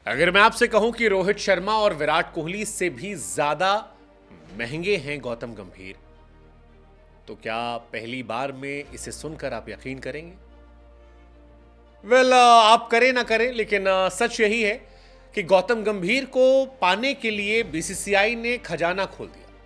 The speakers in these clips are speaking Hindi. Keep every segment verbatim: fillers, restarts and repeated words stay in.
अगर मैं आपसे कहूं कि रोहित शर्मा और विराट कोहली से भी ज्यादा महंगे हैं गौतम गंभीर, तो क्या पहली बार में इसे सुनकर आप यकीन करेंगे? वेल well, आप करें ना करें, लेकिन सच यही है कि गौतम गंभीर को पाने के लिए बीसीसीआई ने खजाना खोल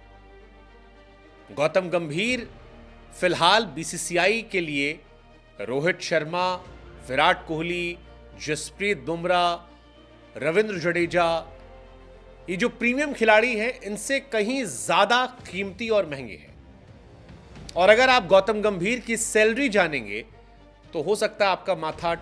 दिया। गौतम गंभीर फिलहाल बीसीसीआई के लिए रोहित शर्मा, विराट कोहली, जसप्रीत बुमराह, रविंद्र जडेजा, ये जो प्रीमियम खिलाड़ी हैं, इनसे कहीं ज्यादा कीमती और महंगे हैं। और अगर आप गौतम गंभीर की सैलरी जानेंगे तो हो सकता है आपका माथा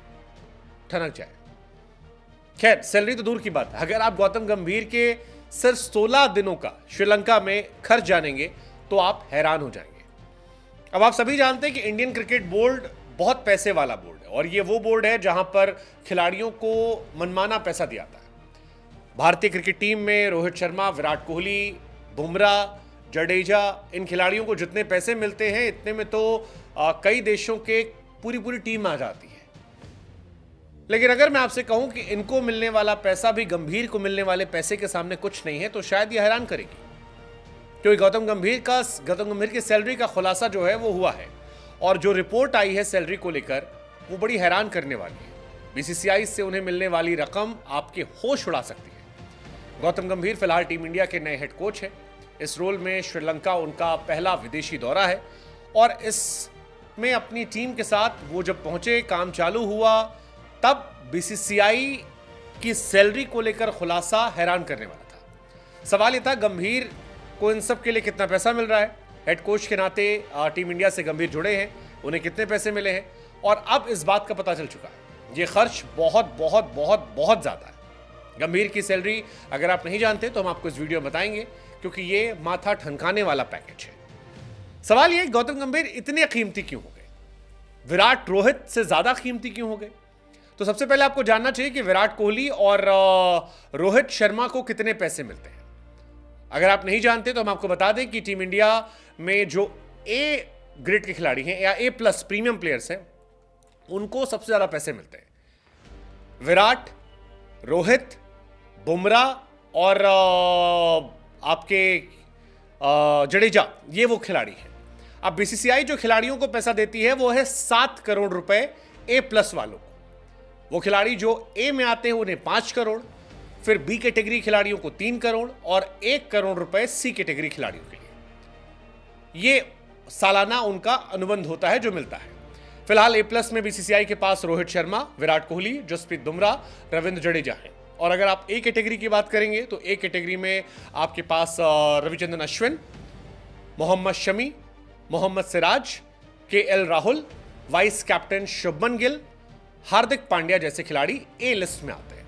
ठनक जाए। खैर, सैलरी तो दूर की बात है, अगर आप गौतम गंभीर के सिर्फ सोलह दिनों का श्रीलंका में खर्च जानेंगे तो आप हैरान हो जाएंगे। अब आप सभी जानते हैं कि इंडियन क्रिकेट बोर्ड बहुत पैसे वाला बोर्ड है, और ये वो बोर्ड है जहां पर खिलाड़ियों को मनमाना पैसा दिया जाता है। भारतीय क्रिकेट टीम में रोहित शर्मा, विराट कोहली, बुमराह, जडेजा, इन खिलाड़ियों को जितने पैसे मिलते हैं, इतने में तो आ, कई देशों के पूरी पूरी टीम आ जाती है। लेकिन अगर मैं आपसे कहूं कि इनको मिलने वाला पैसा भी गंभीर को मिलने वाले पैसे के सामने कुछ नहीं है, तो शायद यह हैरान करेगी, क्योंकि गौतम गंभीर का गौतम गंभीर की सैलरी का खुलासा जो है वो हुआ है, और जो रिपोर्ट आई है सैलरी को लेकर वो बड़ी हैरान करने वाली है। बीसीसीआई से उन्हें मिलने वाली रकम आपके होश उड़ा सकती है। गौतम गंभीर फिलहाल टीम इंडिया के नए हेड कोच हैं। इस रोल में श्रीलंका उनका पहला विदेशी दौरा है, और इसमें अपनी टीम के साथ वो जब पहुंचे, काम चालू हुआ, तब बीसीसीआई की सैलरी को लेकर खुलासा हैरान करने वाला था। सवाल यह था, गंभीर को इन सब के लिए कितना पैसा मिल रहा है? हेड कोच के नाते टीम इंडिया से गंभीर जुड़े हैं, उन्हें कितने पैसे मिले हैं? और अब इस बात का पता चल चुका है, ये खर्च बहुत बहुत बहुत बहुत ज्यादा है। गंभीर की सैलरी अगर आप नहीं जानते तो हम आपको इस वीडियो में बताएंगे, क्योंकि ये माथा ठनकाने वाला पैकेज है। सवाल ये, गौतम गंभीर इतने कीमती क्यों हो गए? विराट रोहित से ज्यादा कीमती क्यों हो गए? तो सबसे पहले आपको जानना चाहिए कि विराट कोहली और रोहित शर्मा को कितने पैसे मिलते हैं। अगर आप नहीं जानते तो हम आपको बता दें कि टीम इंडिया में जो ए ग्रेड के खिलाड़ी हैं या ए प्लस प्रीमियम प्लेयर्स हैं, उनको सबसे ज्यादा पैसे मिलते हैं। विराट, रोहित, बुमराह और आपके जडेजा, ये वो खिलाड़ी हैं। अब बीसीसीआई जो खिलाड़ियों को पैसा देती है वो है सात करोड़ रुपए ए प्लस वालों को। वो खिलाड़ी जो ए में आते हैं उन्हें पांच करोड़, फिर बी कैटेगरी खिलाड़ियों को तीन करोड़ और एक करोड़ रुपए सी कैटेगरी खिलाड़ियों के लिए। ये सालाना उनका अनुबंध होता है जो मिलता है। फिलहाल ए प्लस में बीसीसीआई के पास रोहित शर्मा, विराट कोहली, जसप्रीत बुमराह, रविंद्र जडेजा हैं। और अगर आप ए कैटेगरी की बात करेंगे तो ए कैटेगरी में आपके पास Ravichandran Ashwin, Mohammed Shami, Mohammed Siraj, K L Rahul, vice captain Shubman Gill, Hardik Pandya जैसे खिलाड़ी ए लिस्ट में आते हैं।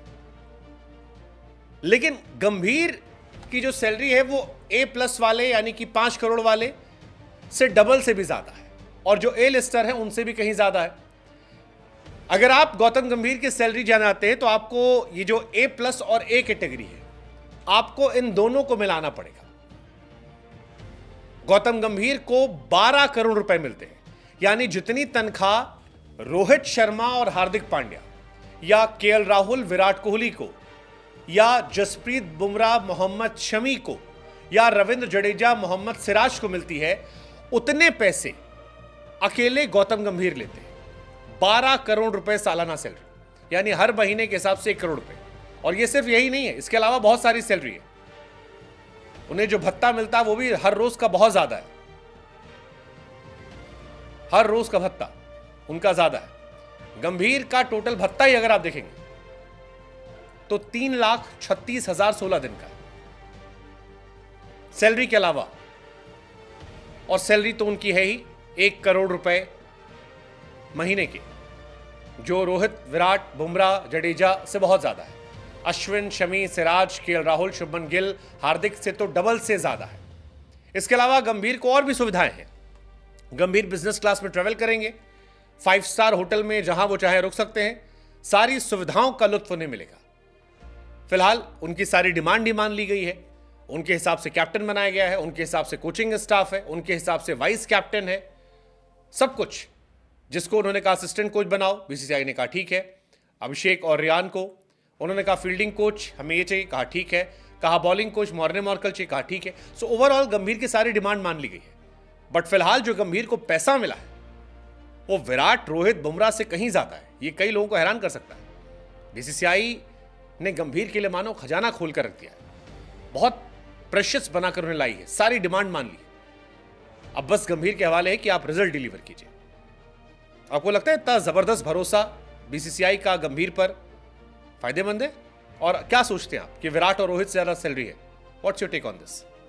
लेकिन गंभीर की जो सैलरी है वो ए प्लस वाले यानी कि पांच करोड़ वाले से डबल से भी ज्यादा है, और जो ए लिस्टर है उनसे भी कहीं ज्यादा है। अगर आप गौतम गंभीर की सैलरी जानते हैं तो आपको ये जो ए प्लस और ए कैटेगरी है, आपको इन दोनों को मिलाना पड़ेगा। गौतम गंभीर को बारह करोड़ रुपए मिलते हैं, यानी जितनी तनख्वाह रोहित शर्मा और हार्दिक पांड्या या के एल राहुल, विराट कोहली को, या जसप्रीत बुमराह, मोहम्मद शमी को, या रविंद्र जडेजा, मोहम्मद सिराज को मिलती है, उतने पैसे अकेले गौतम गंभीर लेते हैं। बारह करोड़ रुपए सालाना सैलरी, यानी हर महीने के हिसाब से एक करोड़ रुपए। और ये सिर्फ यही नहीं है, इसके अलावा बहुत सारी सैलरी है। उन्हें जो भत्ता मिलता है वो भी हर रोज का बहुत ज्यादा है। हर रोज का भत्ता उनका ज्यादा है। गंभीर का टोटल भत्ता ही अगर आप देखेंगे तो तीन लाख छत्तीस हजार सोलह दिन का है, सैलरी के अलावा। और सैलरी तो उनकी है ही एक करोड़ रुपए महीने के, जो रोहित, विराट, बुमराह, जडेजा से बहुत ज्यादा है। अश्विन, शमी, सिराज, के एल राहुल, शुभमन गिल, हार्दिक से तो डबल से ज्यादा है। इसके अलावा गंभीर को और भी सुविधाएं हैं। गंभीर बिजनेस क्लास में ट्रेवल करेंगे, फाइव स्टार होटल में जहां वो चाहे रुक सकते हैं, सारी सुविधाओं का लुत्फ उन्हें मिलेगा। फिलहाल उनकी सारी डिमांड डिमांड ली गई है, उनके हिसाब से कैप्टन बनाया गया है, उनके हिसाब से कोचिंग स्टाफ है, उनके हिसाब से वाइस कैप्टन है, सब कुछ। जिसको उन्होंने कहा असिस्टेंट कोच बनाओ, बीसीसीआई ने कहा ठीक है। अभिषेक और रियान को उन्होंने कहा फील्डिंग कोच हमें ये चाहिए, कहा ठीक है। कहा बॉलिंग कोच मॉर्ने मॉर्कल चाहिए, कहा ठीक है। सो ओवरऑल गंभीर की सारी डिमांड मान ली गई है। बट फिलहाल जो गंभीर को पैसा मिला है वो विराट, रोहित, बुमराह से कहीं ज्यादा है। ये कई लोगों को हैरान कर सकता है। बीसीसीआई ने गंभीर के लिए मानो खजाना खोल कर रख दिया है, बहुत प्रेशियस बनाकर उन्हें लाई है, सारी डिमांड मान ली है। अब बस गंभीर के हवाले है कि आप रिजल्ट डिलीवर कीजिए। आपको लगता है इतना जबरदस्त भरोसा बीसीसीआई का गंभीर पर फायदेमंद है? और क्या सोचते हैं आप कि विराट और रोहित से ज्यादा सैलरी है? What's your take on this?